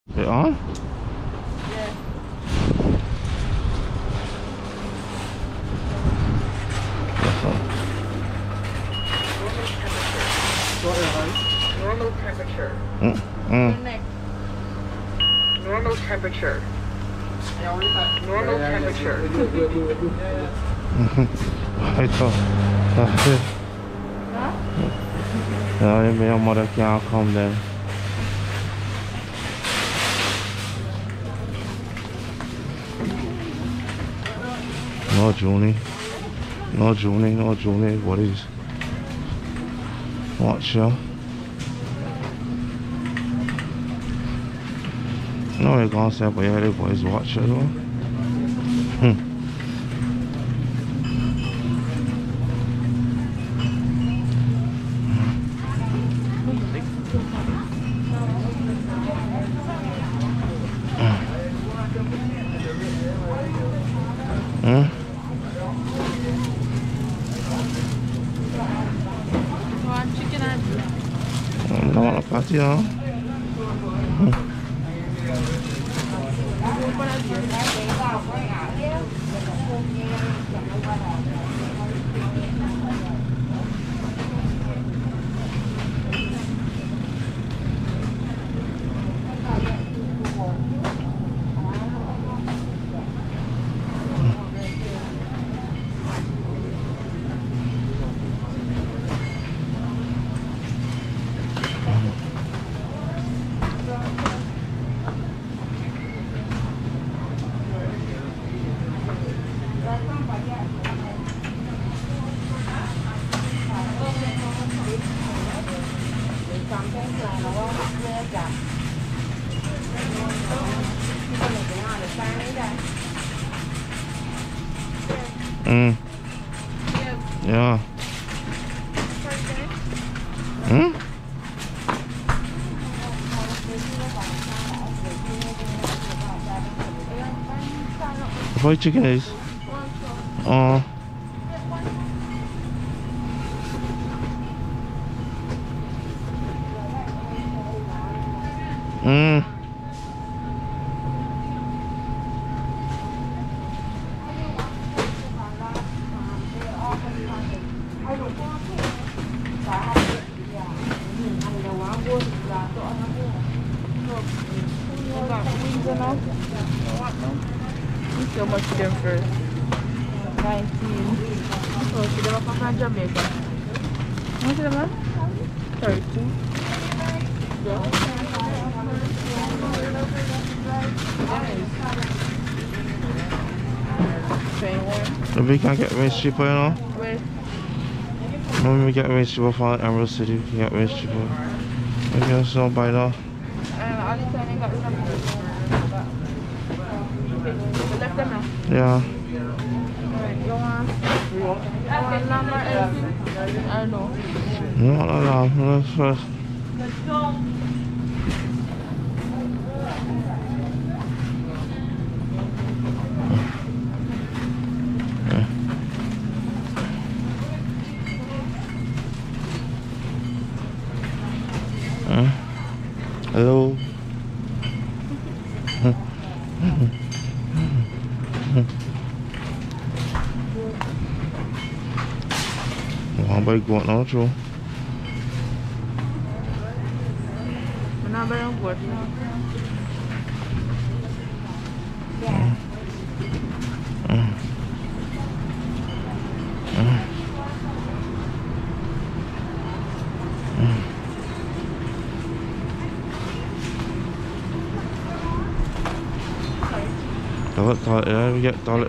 It on? Yeah. Yes, on. Normal temperature. Mm. Your Mm. neck. Normal temperature. Normal temperature. I thought that's it. Huh? Yeah, your mother can't come then. No, Junie. No, Junie. No, Junie. What is? Watch ya. No, you're gonna say, but yeah, the boys watch it though. Hmm? One chicken and beef. No, want a patty, huh? Mm. Yeah. Hmm? Fried chicken is. Oh. Mm. So much for them first. 19. Oh, she never come from Jamaica. How much is them? 30. Maybe we can get range cheaper, you know? Where? Maybe we get range cheaper from Emerald City. We can get range cheaper. Maybe I just don't buy that. All the time they got rid of You left them now? Yeah. Alright, you want lamb or anything? I know. No, no, no. Let's first. Let's go. Hello. One by goat now, true. I'm not very good. Toilet, yeah, we get toilet.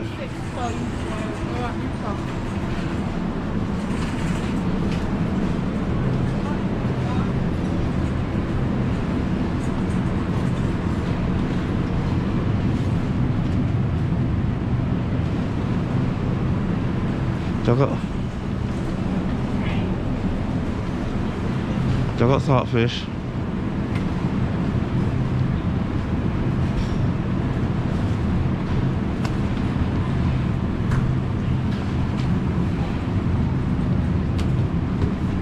I got saltfish.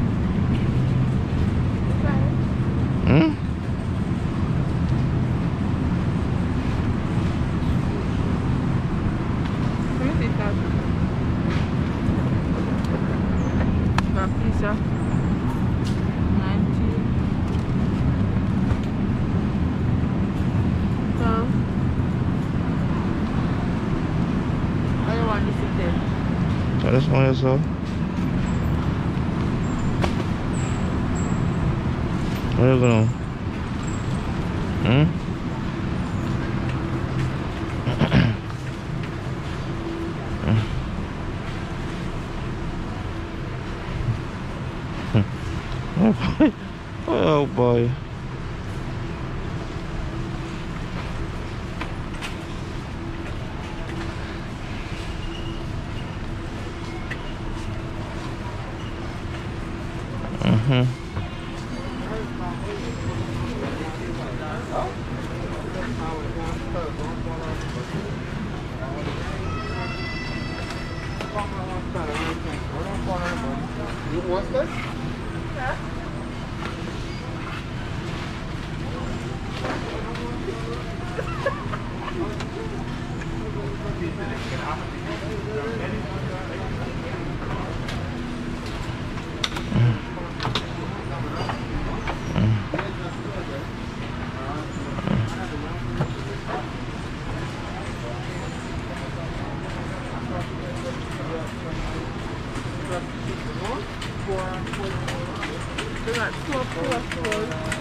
Hmm? this one yourself. Where you going? Hmm? Oh boy. You want this? They got 2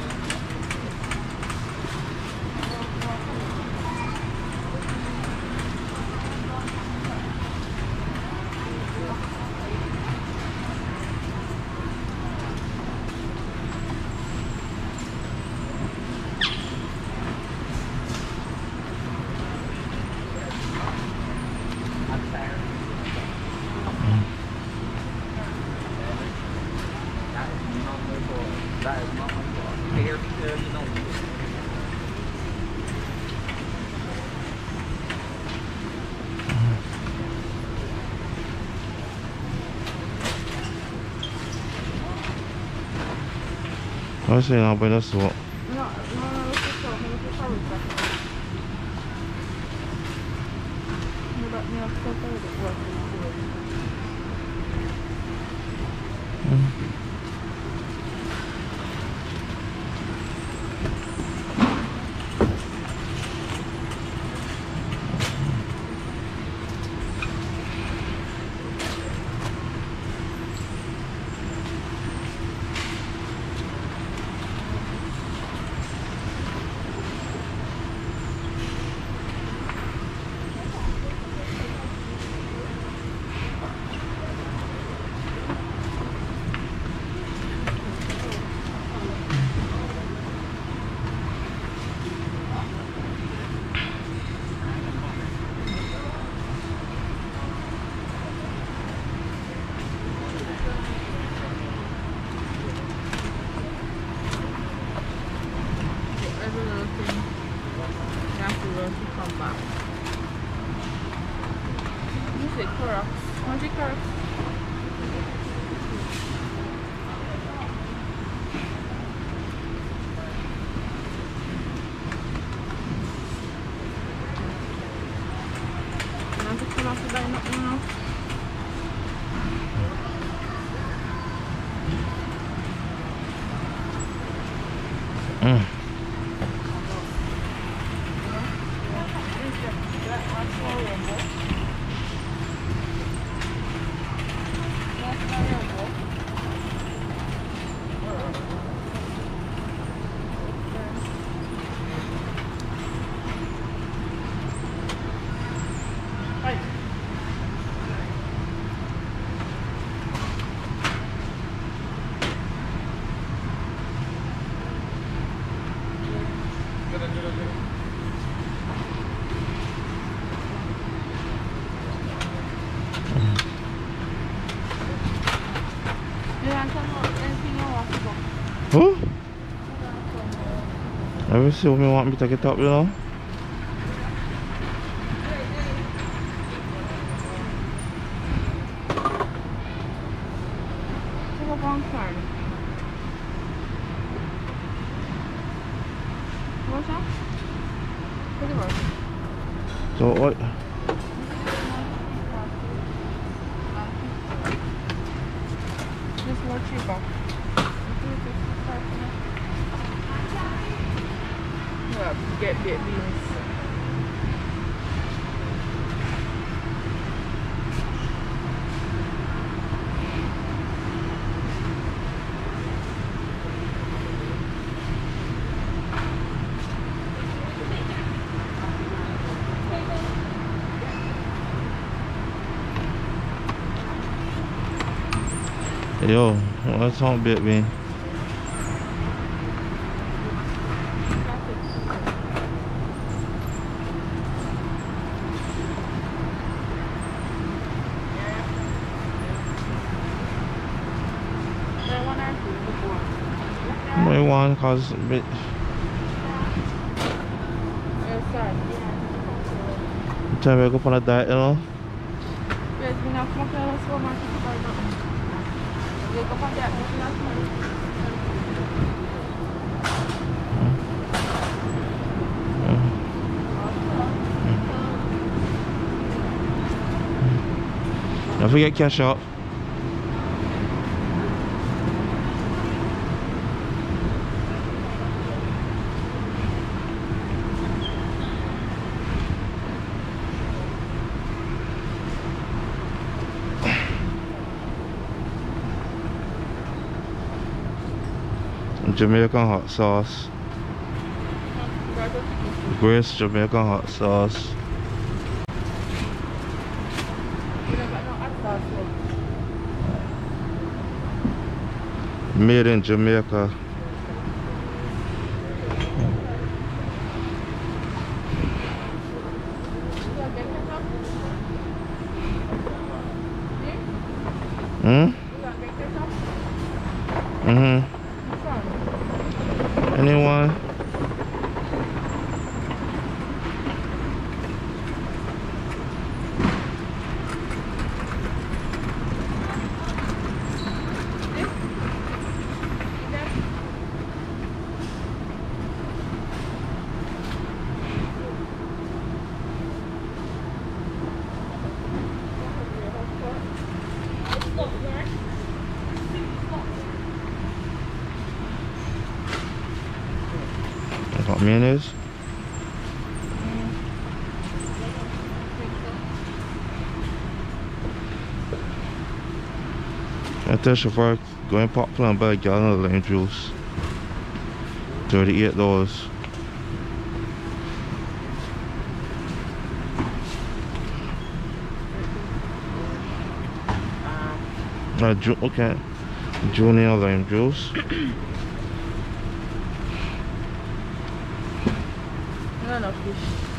I see now, but that's what. No, let's just go. Maybe it's probably better. Who? Let me see what me want me to get up, you know. So what? It's more cheaper. Yeah, get baked beans. Yo, what's on bit me? Only one cause a bit. Tell me to go on a diet, you know? Yes, we have come up to the supermarket to buy nothing. You go on that, but not money. Don't forget cash out. Jamaican hot sauce. Grace Jamaican hot sauce. Made in Jamaica. Anyone? Got mayonnaise. I tell chauffeur go and pop and buy a gallon of lime juice. $38. Okay. Junior lime juice. No, no fish.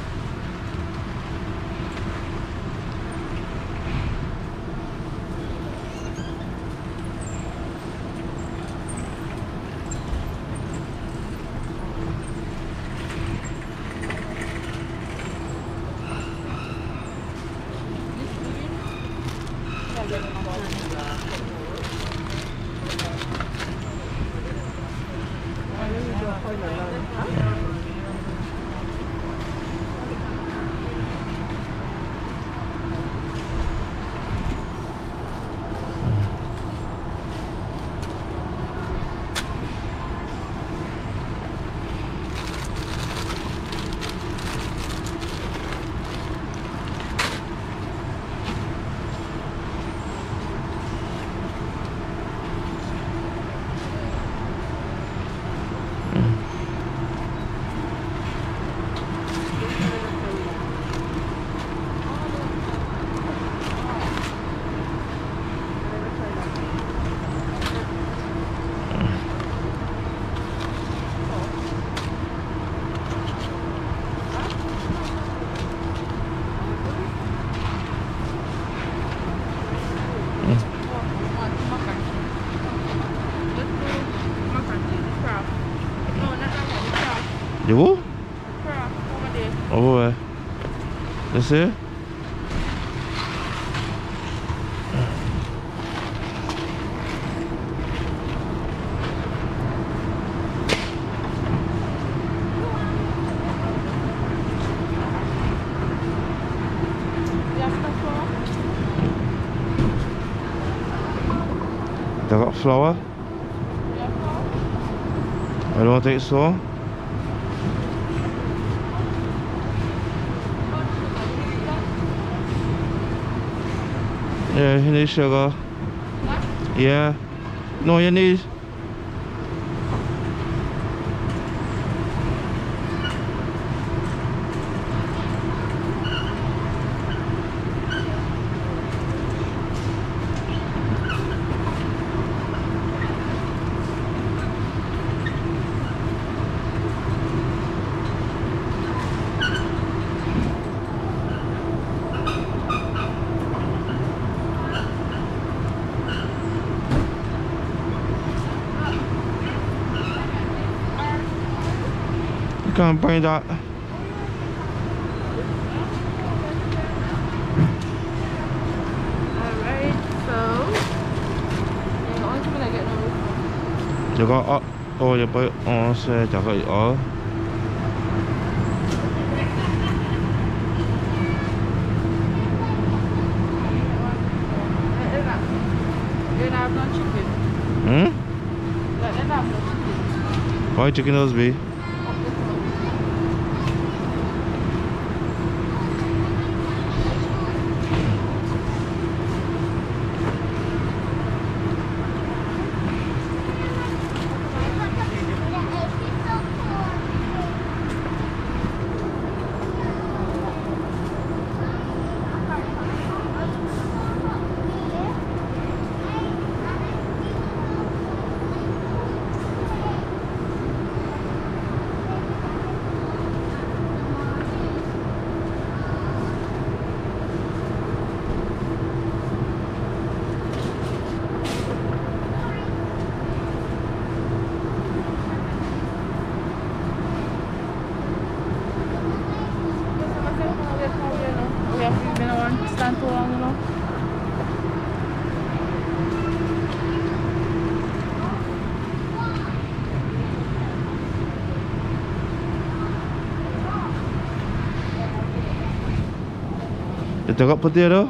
You who? Over there. Over where? This here? They got flour? I don't think so. Yeah, you need sugar. What? Yeah. No, you need. can bring that. Alright, so yeah, the only thing I get no refund. You got oh you buy on say you got it all. You don't have no chicken. Hmm? Like, they don't have no chicken. Why chicken those be? Stand too long, you know. You got potato?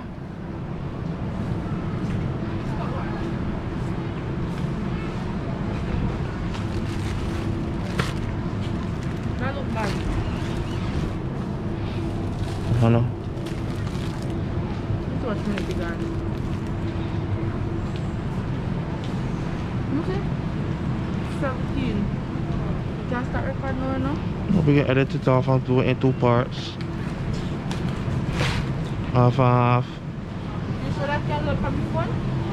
That look bad. I know. Too much money to gone. Okay. 17. You can start recording now, no? We can edit it off and do it in 2 parts. Half and half. You sure that can look from this one?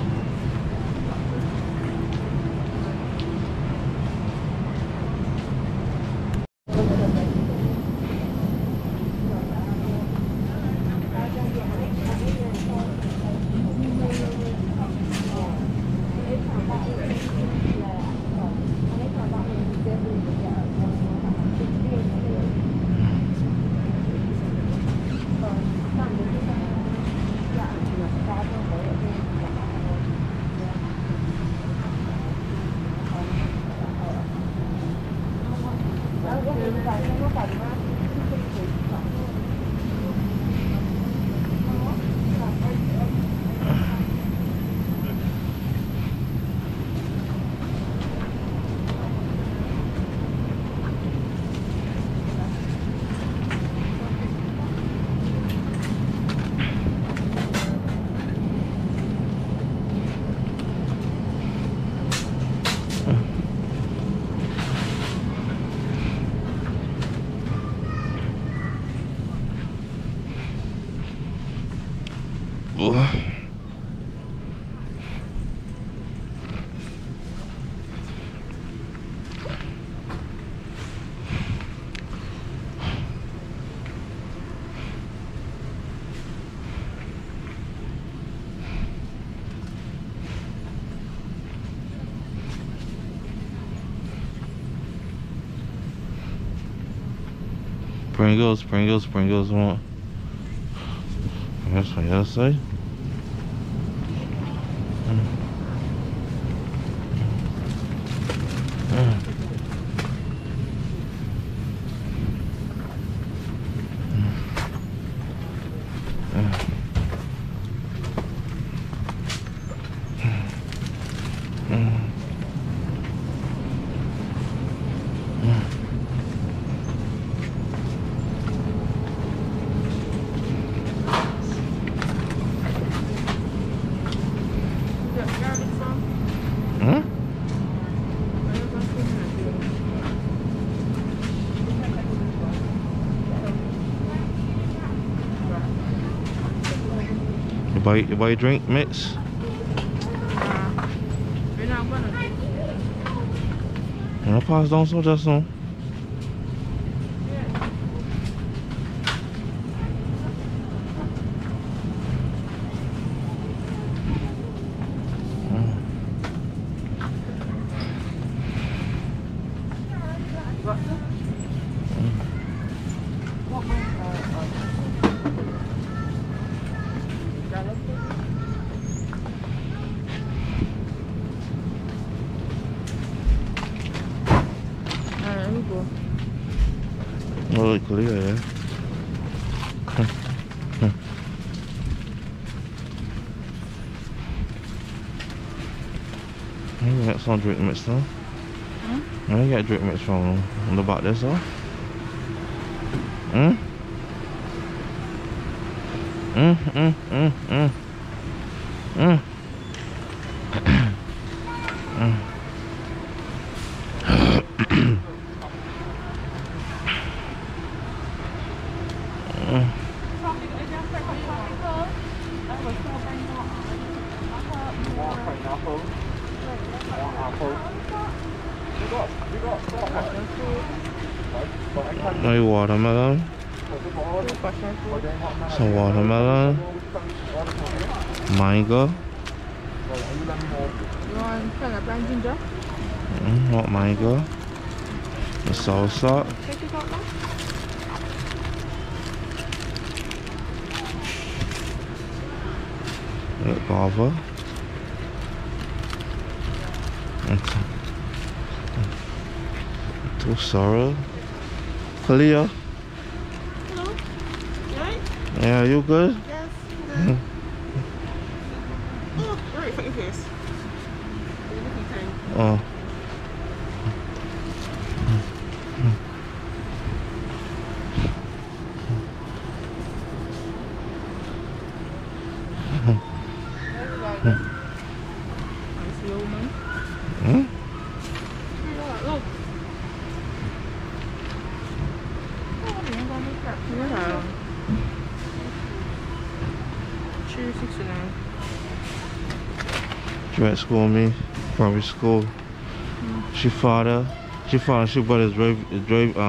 Pringles, Pringles, Pringles want. That's what y'all say. You buy a drink mix? We're not gonna. I'll pass down some just now. like Kalia, yeah. You got some drink mix though. I got drink mix from on the back there, so. No watermelon. Some watermelon. Mango. You want pineapple ginger? What mango? The salsa. Take it out now. Guava. Two sorrel. Kalia. Hello? You alright? Yeah, you good? Yes, good. Oh, right, fuck your face. You're looking kind. Oh. Look. Yeah. 369. She went to school with me, private school. She brother drive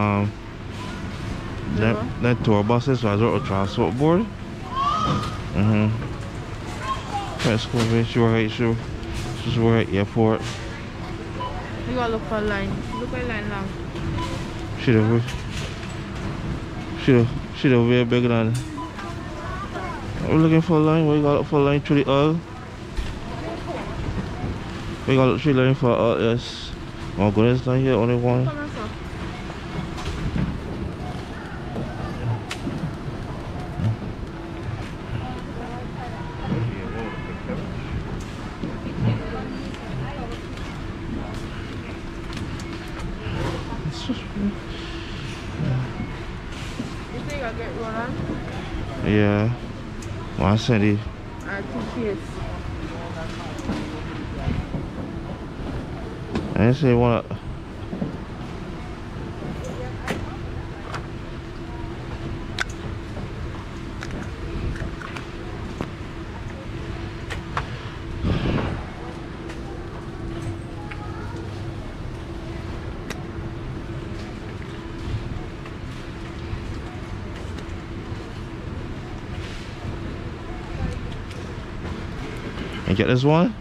that tour buses, so I drove a transport board. Went to school with me. She work at airport. You gotta look for a line. Look at line long. She the way bigger than. We're looking for a line. We got look for a line through the oil. We got look through the line for yes. Oh goodness, not here, only one. Come on, sir. You think I'll get one on? Yeah. Well, I said it. I think yes. I didn't say what. And get this one.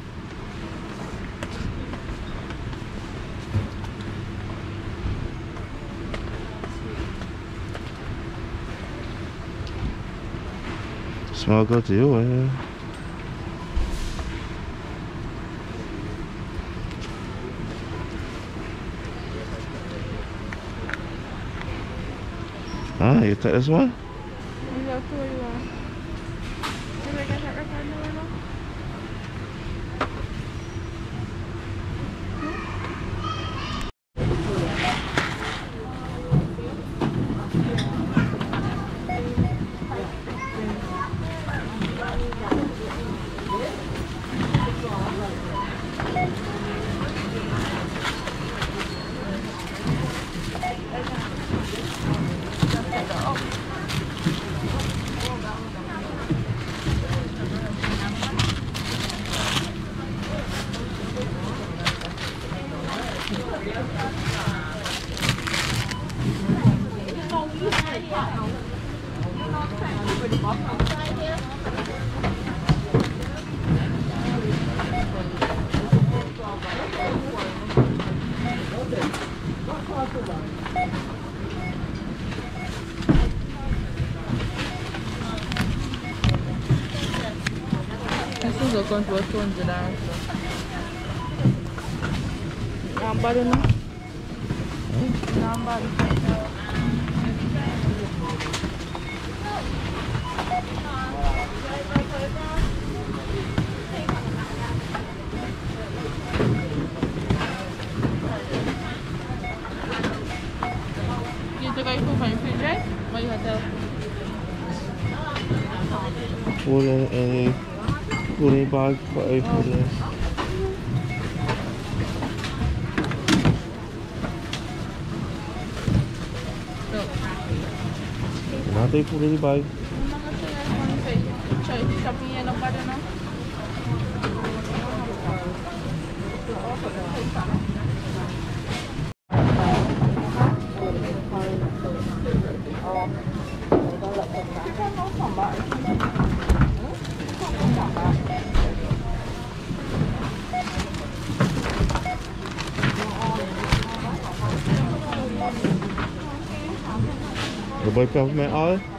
Smell good to you, eh? Ah, you take this one? You got two you want. Did I get that record now or no? This is a control phone to that. Number no? Number. What you had to? Put any bag for this. Natin put any bag. Shopping yan ang kada, no? The boy comes my eye.